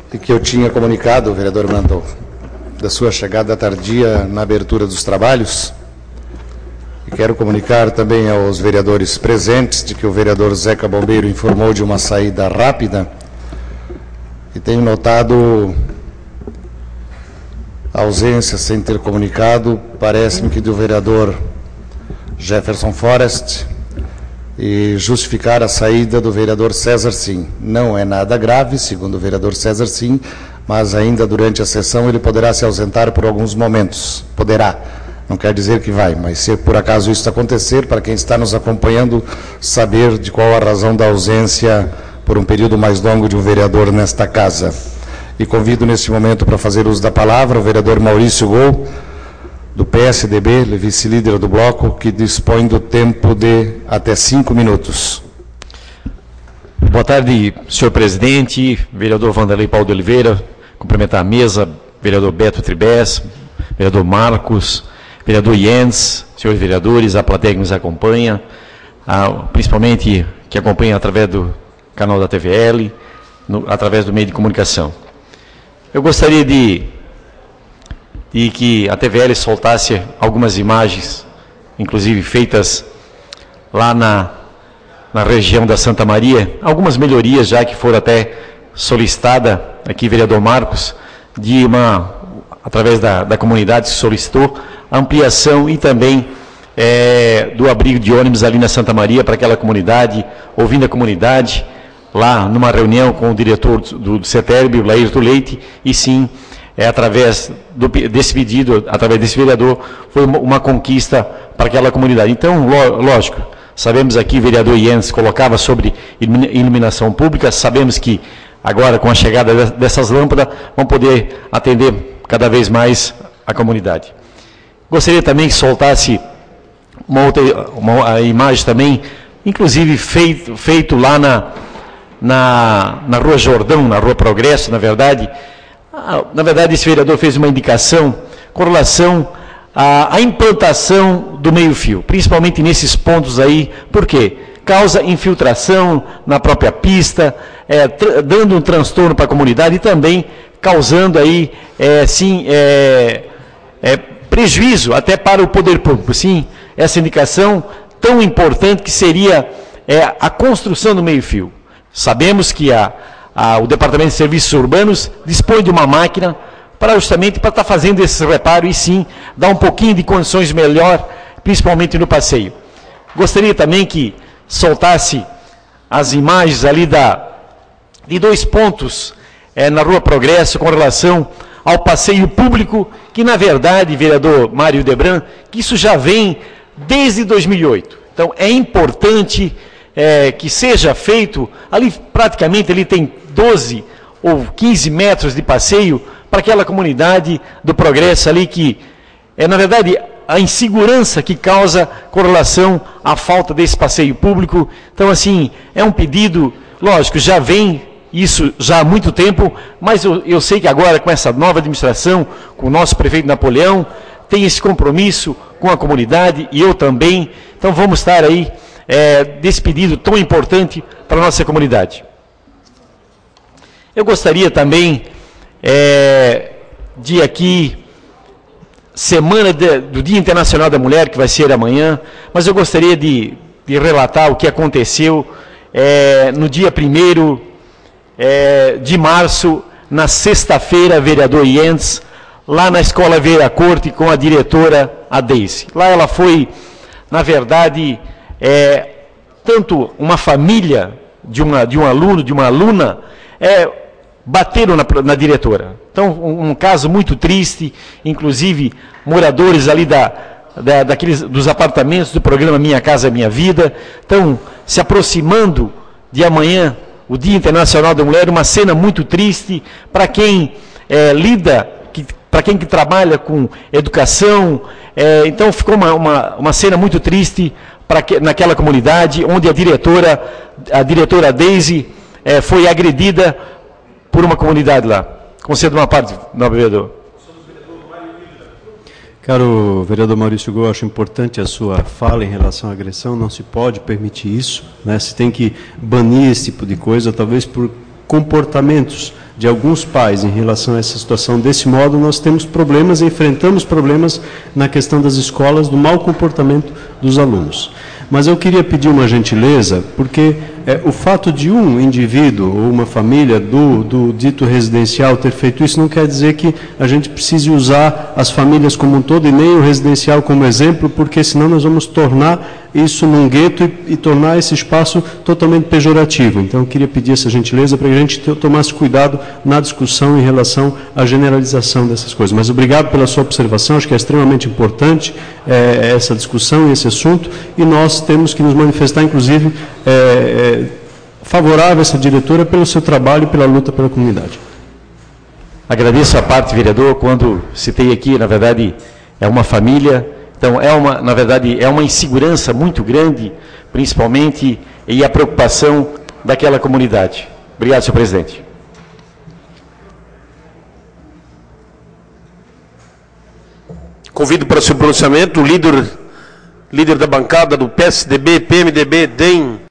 e que eu tinha comunicado, vereador Mandel, da sua chegada tardia na abertura dos trabalhos. E quero comunicar também aos vereadores presentes de que o vereador Zeca Bombeiro informou de uma saída rápida e tenho notado a ausência sem ter comunicado, parece-me que do vereador Jefferson Forrest, e justificar a saída do vereador César Sim. Não é nada grave, segundo o vereador César Sim, mas ainda durante a sessão ele poderá se ausentar por alguns momentos. Poderá, não quer dizer que vai, mas se por acaso isso acontecer, para quem está nos acompanhando, saber de qual a razão da ausência por um período mais longo de um vereador nesta casa. E convido neste momento para fazer uso da palavra o vereador Maurício Gol, do PSDB, vice-líder do bloco, que dispõe do tempo de até 5 minutos. Boa tarde, senhor presidente, vereador Vanderlei Paulo de Oliveira, cumprimentar a mesa, vereador Beto Tribes, vereador Marcos, vereador Jens, senhores vereadores, a plateia que nos acompanha, principalmente que acompanha através do canal da TVL, através do meio de comunicação. Eu gostaria de que a TVL soltasse algumas imagens, inclusive feitas lá na região da Santa Maria, algumas melhorias já que foram até solicitada aqui, vereador Marcos, através da comunidade que solicitou, ampliação e também do abrigo de ônibus ali na Santa Maria para aquela comunidade, ouvindo a comunidade, lá numa reunião com o diretor do CETERB, o Laírto Leite, e sim, através desse pedido, através desse vereador, foi uma conquista para aquela comunidade. Então, lógico, sabemos aqui, o vereador Jens colocava sobre iluminação pública, sabemos que agora, com a chegada dessas lâmpadas, vão poder atender cada vez mais a comunidade. Gostaria também que soltasse uma imagem também, inclusive feito lá na Rua Jordão, na Rua Progresso, na verdade, esse vereador fez uma indicação com relação à implantação do meio-fio, principalmente nesses pontos aí, por quê? Causa infiltração na própria pista, dando um transtorno para a comunidade e também causando aí, prejuízo até para o poder público. Sim, essa indicação tão importante que seria a construção do meio-fio. Sabemos que o Departamento de Serviços Urbanos dispõe de uma máquina justamente para estar fazendo esse reparo e sim, dar um pouquinho de condições melhor, principalmente no passeio. Gostaria também que soltasse as imagens ali de 2 pontos na Rua Progresso com relação ao passeio público, que na verdade, vereador Mário Debran, que isso já vem desde 2008. Então, é importante que seja feito, ali praticamente ele tem 12 ou 15 metros de passeio para aquela comunidade do Progresso ali que, na verdade, a insegurança que causa com relação à falta desse passeio público. Então, assim, é um pedido, lógico, já vem isso já há muito tempo, mas eu sei que agora com essa nova administração, com o nosso prefeito Napoleão, tem esse compromisso com a comunidade e eu também, então vamos estar aí desse pedido tão importante para a nossa comunidade. Eu gostaria também de aqui, semana do Dia Internacional da Mulher, que vai ser amanhã, mas eu gostaria de relatar o que aconteceu no dia 1º de março, na sexta-feira, vereador Jens, lá na Escola Veira Corte, com a diretora, a Deise. Lá ela foi, na verdade, tanto uma família de um aluno, de uma aluna, bateram na diretora. Então, um caso muito triste, inclusive moradores ali dos apartamentos do programa Minha Casa Minha Vida, estão se aproximando de amanhã, o Dia Internacional da Mulher, uma cena muito triste para quem para quem trabalha com educação. Então, ficou uma cena muito triste naquela comunidade, onde a diretora Deise foi agredida por uma comunidade lá. Concedo uma parte, nobre vereador. Caro vereador Maurício Gol, acho importante a sua fala em relação à agressão, não se pode permitir isso, né? Se tem que banir esse tipo de coisa, talvez por comportamentos de alguns pais em relação a essa situação desse modo, nós temos problemas, enfrentamos problemas na questão das escolas, do mau comportamento dos alunos. Mas eu queria pedir uma gentileza, porque o fato de um indivíduo ou uma família do dito residencial ter feito isso não quer dizer que a gente precise usar as famílias como um todo e nem o residencial como exemplo, porque senão nós vamos tornar isso num gueto e tornar esse espaço totalmente pejorativo. Então eu queria pedir essa gentileza para que a gente tomasse cuidado na discussão em relação à generalização dessas coisas. Mas obrigado pela sua observação, acho que é extremamente importante essa discussão e esse assunto, e nós temos que nos manifestar, inclusive, favorável a essa diretora pelo seu trabalho e pela luta pela comunidade. Agradeço a parte, vereador, quando citei aqui, na verdade, é uma família, então, na verdade, é uma insegurança muito grande, principalmente, e a preocupação daquela comunidade. Obrigado, senhor presidente. Convido para o seu pronunciamento o líder da bancada do PSDB, PMDB, DEM,